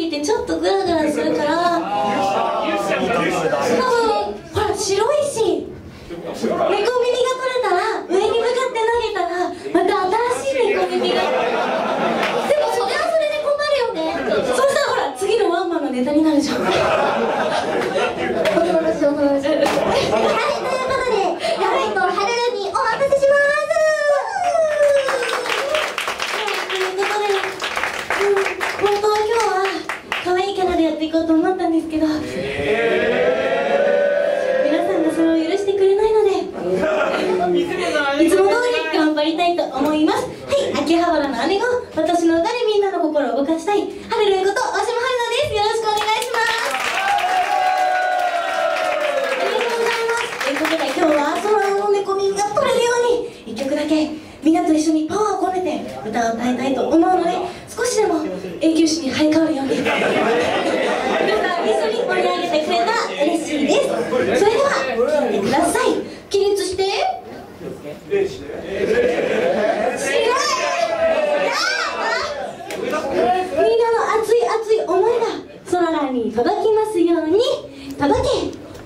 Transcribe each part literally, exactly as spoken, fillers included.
ぎてちょっとグラグラするから、多分ほら白いし、猫耳が取れたら上に向かって投げたらまた新しい猫耳が。でもそれはそれで困るよね。そうしたらほら次のワンマンのネタになるじゃん。はい、ということで、ラライトハルルにお待たせします。ということで、うん、本当は今日は可愛いキャラでやっていこうと思ったんですけど、皆さんがそれを許してくれないので、いつも通り頑張りたいと思います。はい、秋葉原の姉子、私の歌でみんなの心を動かしたいハルルこと大島春菜です。よろしくお願いします。ありがとうございます。ということで今日は空の猫耳が取れるようにいっきょくだけみんなと一緒にパワーを込めて歌を歌いたいと思うので、少しでも永久歯に生え変わるように皆さん一緒に盛り上げてくれたら嬉しいです。それでは聴いてください。起立して白いみんなの熱い熱い思いが空に届きますように。届け。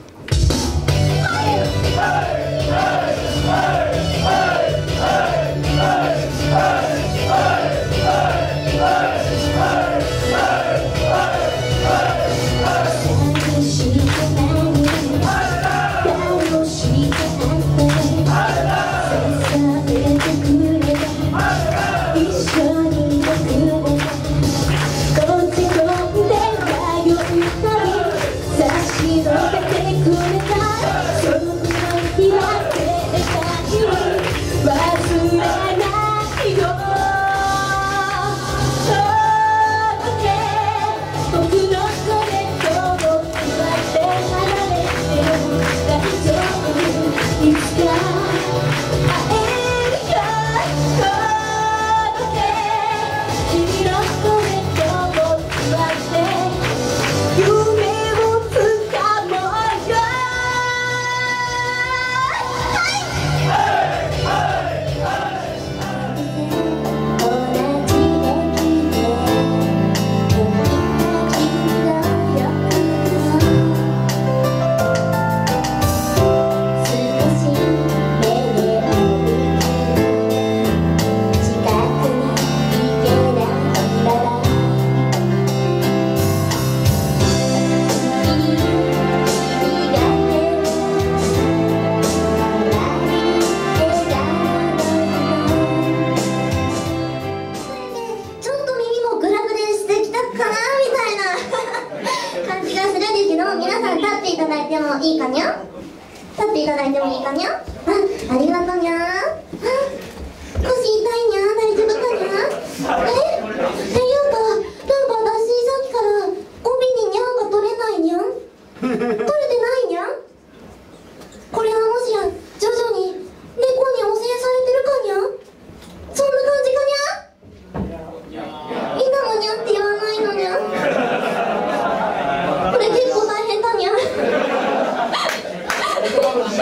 いいかにゃ？立っていただいてもいいかにゃ？あ、ありがとうにゃ。あ、腰痛いにゃ？大丈夫かにゃ？え？っていうか、なんか私さっきから帯ににゃんが取れないにゃん？取れてないにゃん？これはもしや徐々に猫に汚染されてるかにゃ？そんな感じかにゃ？みんなもにゃんって言わないのにゃ？これ結構大変だにゃ。いや、にゃんと、にゃんだろう、このままじゃ私、猫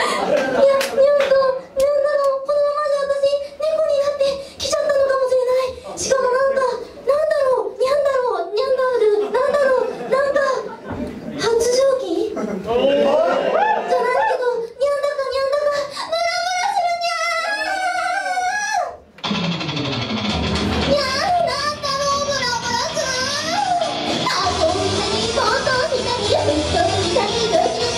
になってきちゃったのかもしれない。しかもなんか、なんだろう、にゃんだろう、にゃんだる、なんだろう、なんか、発情期じゃないけど、にゃんだかにゃんだか、ムラムラするにゃー。にゃん、なんだろう、ムラムラする。あと、みたに、とうとうみたに、ふっとみたに、ドキド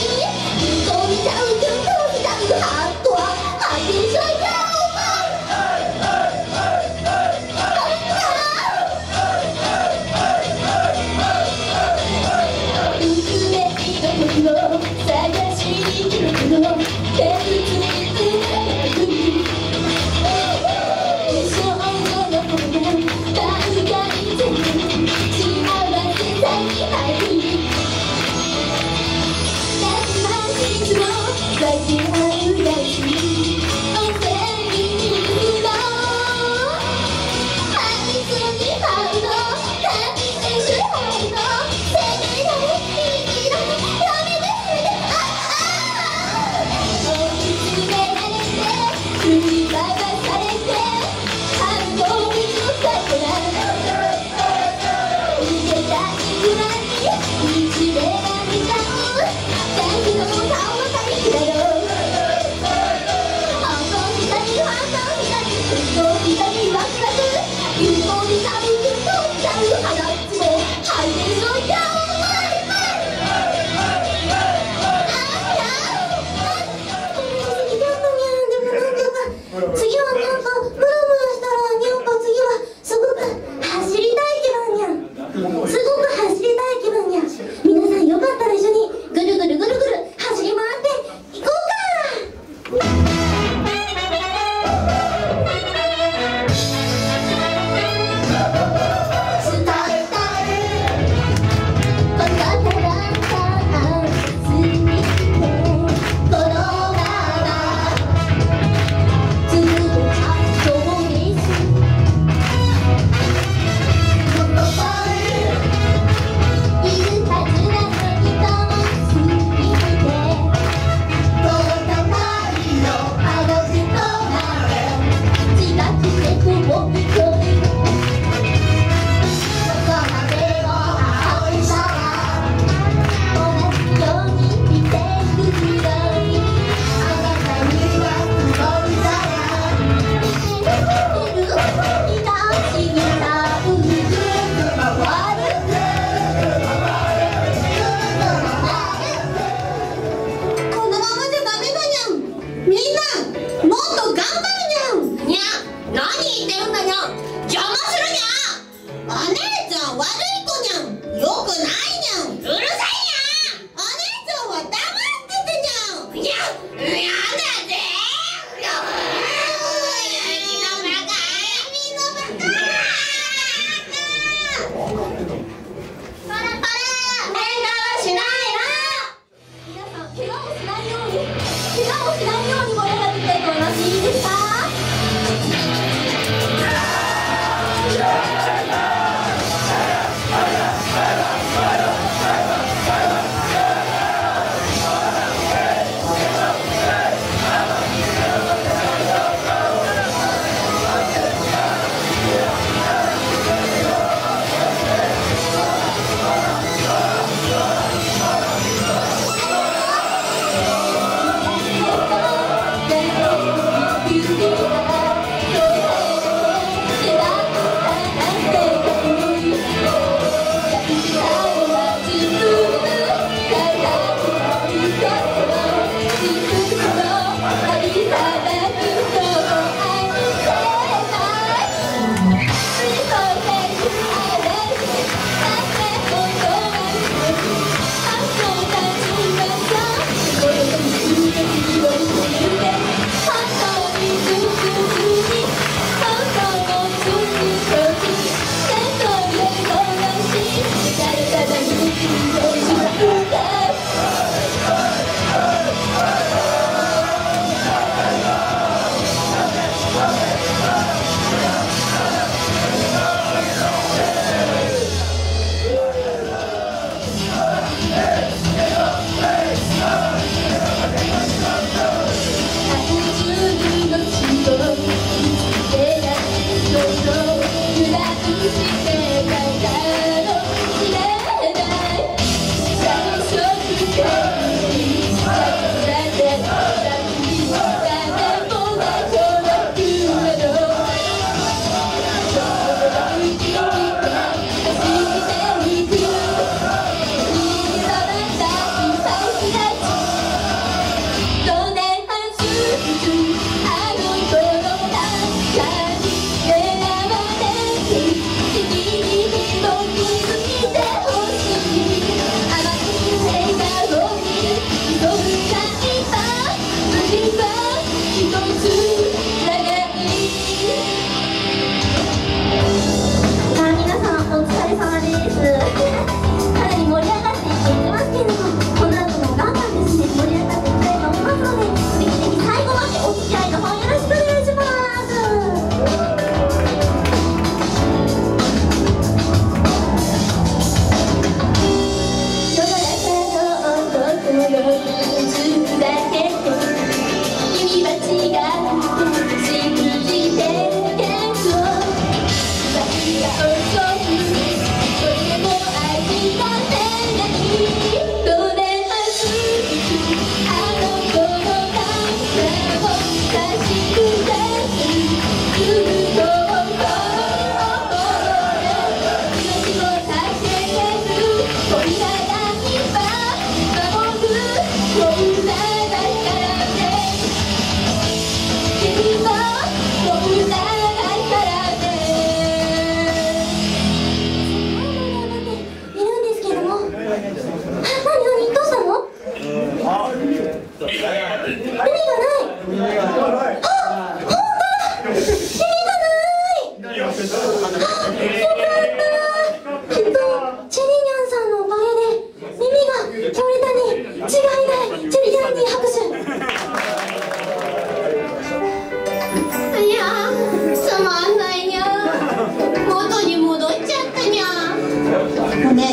キ。「 「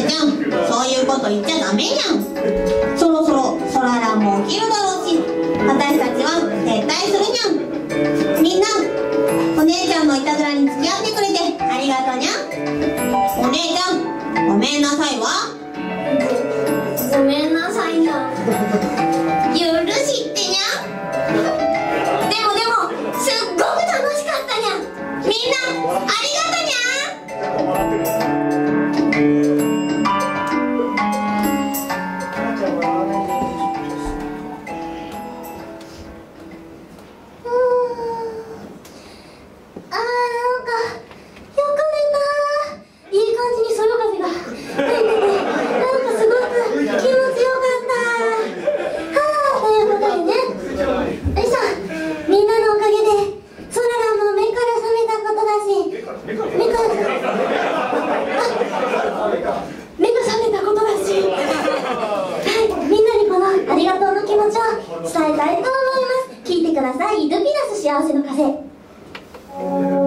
ちゃん、そういうこと言っちゃダメじゃん。そろそろソラランも起きるだろうし、私たちは撤退するにゃん。みんなお姉ちゃんのいたずらに付き合ってくれてありがとにゃ。お姉ちゃん、ごめんなさいわ。 ごめんなさいにゃ。許してにゃ。でもでもすっごく楽しかったにゃ。みんなありがとにゃ。伝えたいと思います。聞いてください。ルピナス幸せの風。